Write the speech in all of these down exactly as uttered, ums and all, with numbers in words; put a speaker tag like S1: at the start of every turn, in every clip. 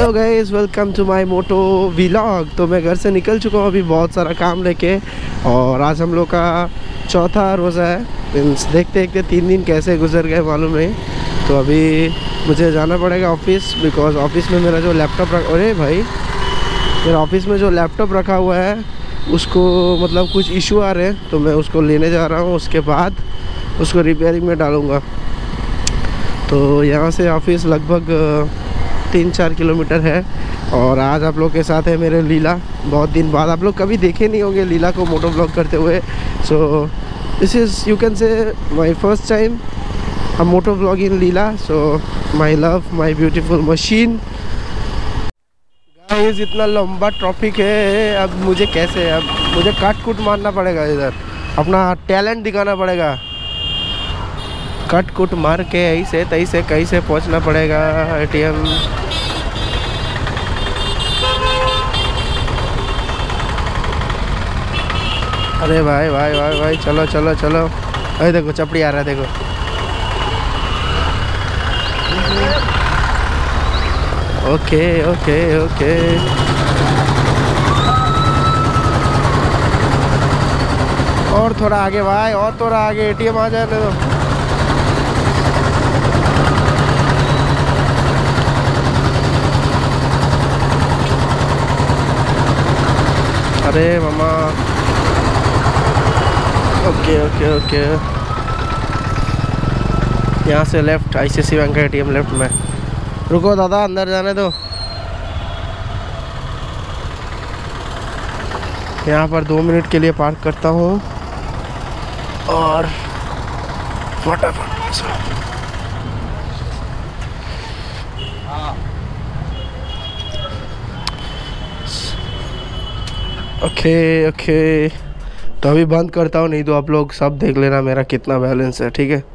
S1: Hello guys, welcome to my moto vlog. तो मैं घर से निकल चुका हूँ अभी बहुत सारा काम लेके, और आज हम लोग का चौथा रोज़ा है। मीन्स देखते देखते तीन दिन कैसे गुजर गए मालूम नहीं। तो अभी मुझे जाना पड़ेगा ऑफिस, बिकॉज ऑफिस में मेरा जो लैपटॉप रखा, अरे भाई मेरा ऑफिस में जो लैपटॉप रखा हुआ है उसको मतलब कुछ इशू आ रहे हैं, तो मैं उसको लेने जा रहा हूँ। उसके बाद उसको रिपेयरिंग में डालूँगा। तो यहाँ से ऑफिस लगभग तीन चार किलोमीटर है, और आज आप लोग के साथ है मेरे लीला। बहुत दिन बाद, आप लोग कभी देखे नहीं होंगे लीला को मोटो ब्लॉग करते हुए। So this is you can say my first time a moto blog in Leela. So my love, my beautiful machine. Guys इतना लंबा ट्रॉफिक है, अब मुझे कैसे, अब मुझे काट कूट मारना पड़ेगा, इधर अपना टैलेंट दिखाना पड़ेगा। कट कुट मार के ऐसे तैसे कैसे पहुंचना पड़ेगा एटीएम। अरे भाई भाई भाई भाई चलो चलो चलो। अरे देखो चपड़ी आ रहा है, देखो। Okay okay okay. और थोड़ा आगे भाई, और थोड़ा आगे, एटीएम आ जाने दो। अरे मामा, ओके ओके ओके। यहाँ से लेफ्ट, आईसीआईसी बैंक का एटीएम लेफ्ट में। रुको दादा, अंदर जाने दो। यहाँ पर दो मिनट के लिए पार्क करता हूँ और फटाफट से ओके ओके। तो अभी बंद करता हूँ, नहीं तो आप लोग सब देख लेना मेरा कितना बैलेंस है, ठीक है।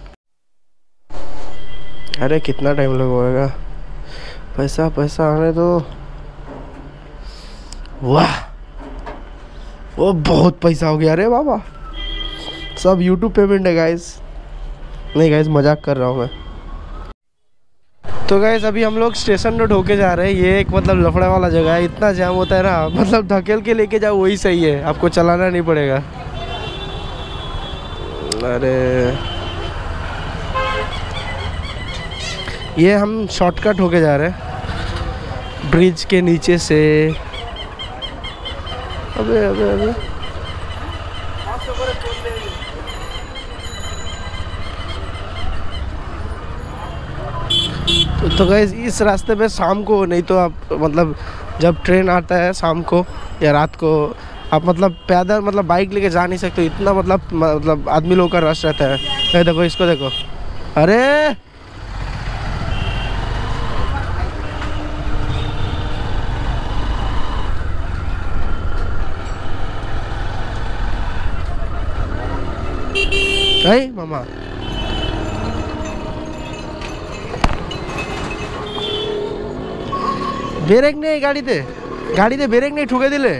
S1: अरे कितना टाइम लगेगा, पैसा पैसा आने दो। वाह, वो बहुत पैसा हो गया। अरे बाबा, सब यूट्यूब पेमेंट है गाइस। नहीं गाइस, मजाक कर रहा हूँ मैं। तो गाइस अभी हम लोग स्टेशन रोड होके जा रहे हैं। ये एक मतलब लफड़ा वाला जगह है, इतना जाम होता है ना, मतलब ढकेल के लेके जाओ वही सही है, आपको चलाना नहीं पड़ेगा। अरे ये हम शॉर्टकट होके जा रहे हैं ब्रिज के नीचे से। अबे अबे अबे तो गाइस इस रास्ते पे शाम को, नहीं तो आप मतलब जब ट्रेन आता है शाम को या रात को, आप मतलब पैदल मतलब बाइक लेके जा नहीं सकते। इतना मतलब मतलब आदमी लोगों का रश रहता है। ये देखो, इसको देखो। अरे भाई मामा, ब्रेक नहीं गाड़ीते, गाड़ीते ब्रेक नहीं, ठुके दिले।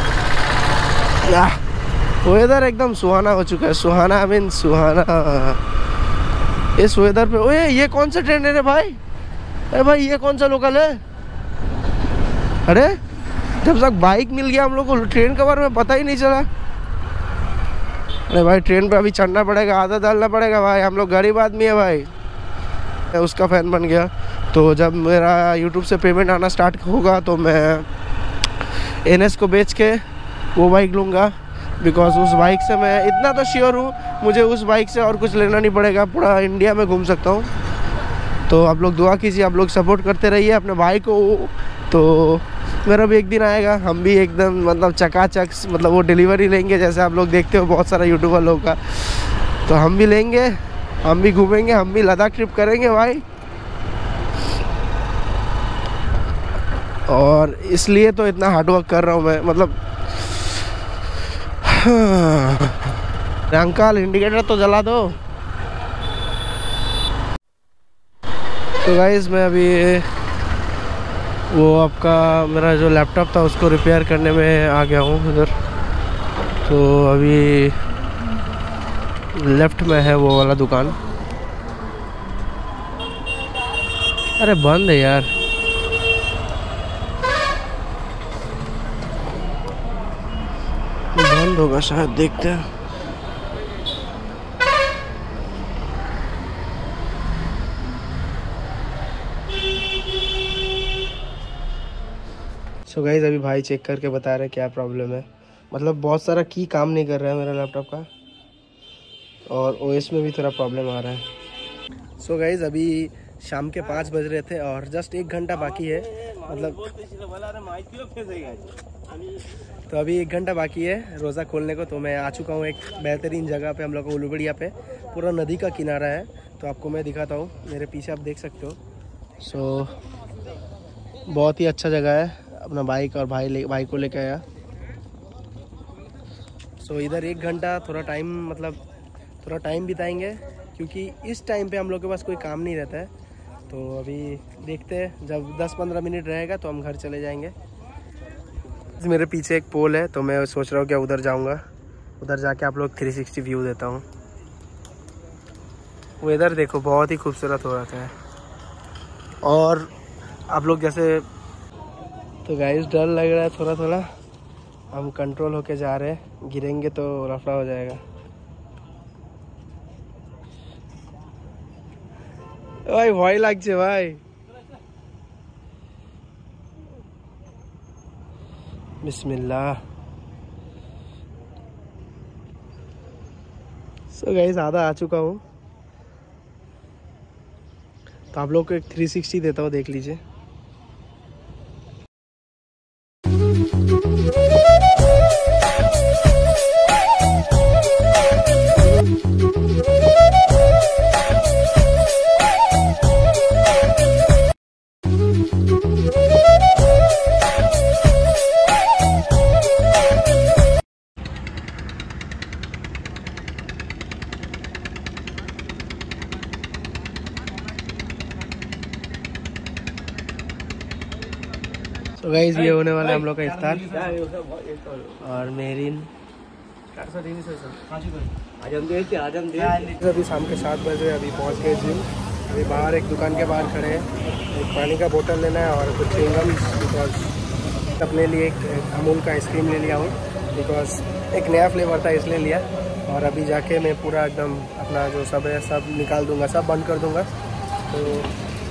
S1: वेदर एकदम सुहाना हो चुका है, सुहाना, आई मीन सुहाना। इस वेदर पे, ओए ये कौन सा ट्रेन है रे भाई? अरे भाई ये कौन सा लोकल है? अरे जब तक बाइक मिल गया हम लोग को, ट्रेन के बारे में पता ही नहीं चला। अरे भाई ट्रेन पे अभी चढ़ना पड़ेगा, आदत डालना पड़ेगा भाई, हम लोग गरीब आदमी है भाई। उसका फ़ैन बन गया। तो जब मेरा यूट्यूब से पेमेंट आना स्टार्ट होगा तो मैं एनएस को बेच के वो बाइक लूँगा, बिकॉज उस बाइक से मैं इतना तो श्योर हूँ, मुझे उस बाइक से और कुछ लेना नहीं पड़ेगा, पूरा इंडिया में घूम सकता हूँ। तो आप लोग दुआ कीजिए, आप लोग सपोर्ट करते रहिए अपने भाई को। तो मेरा भी एक दिन आएगा, हम भी एकदम मतलब चकाचक मतलब वो डिलीवरी लेंगे, जैसे आप लोग देखते हो बहुत सारा यूट्यूबर लोग का। तो हम भी लेंगे, हम भी घूमेंगे, हम भी लद्दाख ट्रिप करेंगे भाई। और इसलिए तो इतना हार्डवर्क कर रहा हूँ मैं, मतलब अंकल इंडिकेटर तो जला दो। तो गाइस मैं अभी वो आपका मेरा जो लैपटॉप था उसको रिपेयर करने में आ गया हूँ इधर। तो अभी लेफ्ट में है वो वाला दुकान। अरे बंद है यार, होगा शायद, देखते हैं। सो गाइस अभी भाई चेक करके बता रहे हैं क्या प्रॉब्लम है। मतलब बहुत सारा की काम नहीं कर रहा है मेरा लैपटॉप का, और ओएस में भी थोड़ा प्रॉब्लम आ रहा है। सो गाइस अभी शाम के पाँच बज रहे थे और जस्ट एक घंटा बाकी है। मतलब तो अभी एक घंटा बाकी है रोज़ा खोलने को। तो मैं आ चुका हूँ एक बेहतरीन जगह पे, हम लोग को उलूबड़िया पे। पूरा नदी का किनारा है, तो आपको मैं दिखाता हूँ। मेरे पीछे आप देख सकते हो। सो बहुत ही अच्छा जगह है। अपना बाइक और भाई ले भाई को लेकर आया। सो इधर एक घंटा थोड़ा टाइम मतलब थोड़ा टाइम बिताएंगे, क्योंकि इस टाइम पे हम लोग के पास कोई काम नहीं रहता है। तो अभी देखते हैं, जब दस पंद्रह मिनट रहेगा तो हम घर चले जाएंगे। मेरे पीछे एक पोल है, तो मैं सोच रहा हूँ कि उधर जाऊँगा। उधर जाके आप लोग थ्री सिक्सटी व्यू देता हूँ। वेदर देखो बहुत ही खूबसूरत हो रखा है। और आप लोग जैसे, तो गाइस डर लग रहा है थोड़ा थोड़ा। हम कंट्रोल होके जा रहे हैं, गिरेंगे तो लफड़ा हो जाएगा। भाई भय लागছে भाई। बिस्मिल्लाह। सो गाइस आधा आ चुका हूँ, तो आप लोग को एक थ्री सिक्सटी देता हूँ, देख लीजिए। तो गाइस ये होने वाला है हम लोग का इफ्तार। और मेरीन अभी शाम के सात बजे अभी पहुंच गए जिम। अभी बाहर एक दुकान के बाहर खड़े हैं। एक पानी का बोतल लेना है और कुछ चिंगम्स, बिकॉज अपने लिए एक अमूल का आइसक्रीम ले लिया हूँ, बिकॉज एक नया फ्लेवर था इसलिए लिया। और अभी जाके मैं पूरा एकदम अपना जो सब है सब निकाल दूँगा, सब बंद कर दूँगा। तो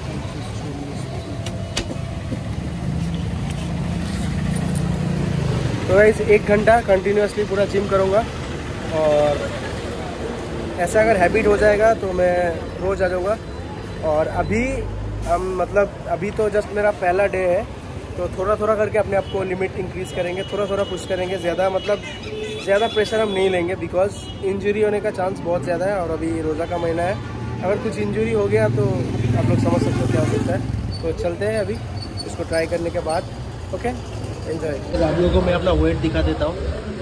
S1: तो गाइस एक घंटा कंटिन्यूसली पूरा जिम करूँगा, और ऐसा अगर हैबिट हो जाएगा तो मैं रोज़ आ जाऊँगा। और अभी हम मतलब अभी तो जस्ट मेरा पहला डे है, तो थोड़ा थोड़ा करके अपने आप को लिमिट इंक्रीज़ करेंगे, थोड़ा थोड़ा पुश करेंगे। ज़्यादा मतलब ज़्यादा प्रेशर हम नहीं लेंगे, बिकॉज इंजरी होने का चांस बहुत ज़्यादा है। और अभी रोज़ा का महीना है, अगर कुछ इंजरी हो गया तो आप लोग समझ सकते हो क्या हो सकता है। तो चलते हैं अभी इसको ट्राई करने के बाद। Okay enjoy. तो आप लोगों को मैं अपना वेट दिखा देता हूँ।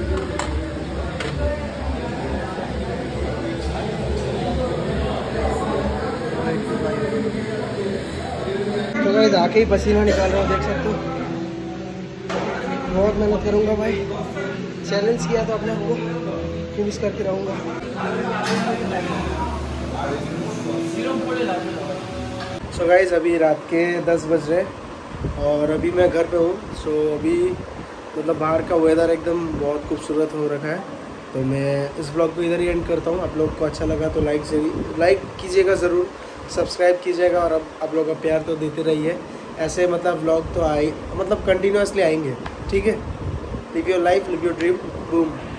S1: तो गाइस आके ही पसीना निकाल रहा हूँ, देख सकते हो। बहुत मेहनत करूँगा भाई, चैलेंज किया तो अपने आप को फिनिश करके रहूँगा। सो गाइस अभी रात के दस बज रहे और अभी मैं घर पे हूँ। सो अभी मतलब बाहर का वेदर एकदम बहुत खूबसूरत हो रखा है। तो मैं इस ब्लॉग को इधर ही एंड करता हूँ। आप लोग को अच्छा लगा तो लाइक जरूर लाइक कीजिएगा, ज़रूर सब्सक्राइब कीजिएगा। और अब आप लोग का प्यार तो देते रहिए। ऐसे मतलब ब्लॉग तो आए मतलब कंटिन्यूसली आएंगे, ठीक है। Live your life, live your dream, boom.